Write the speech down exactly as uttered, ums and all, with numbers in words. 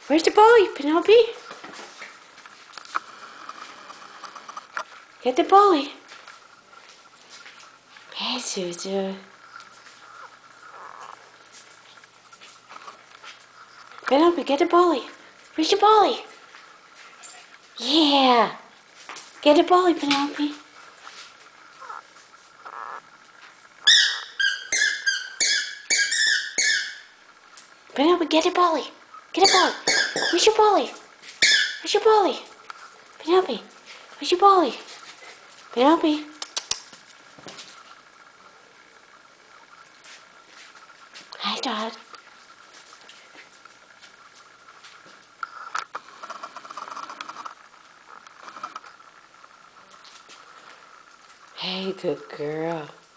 Where's the ball, Penelope? Get the ball. Hey, Suzu. Penelope, get the ball. Where's the ball? Yeah. Get the ball, Penelope. Penelope, get the ball. Get the ball. Where's your ball? Where's your ball? Penelope, where's your ball? Penelope. Hi, Dad. Hey, good girl.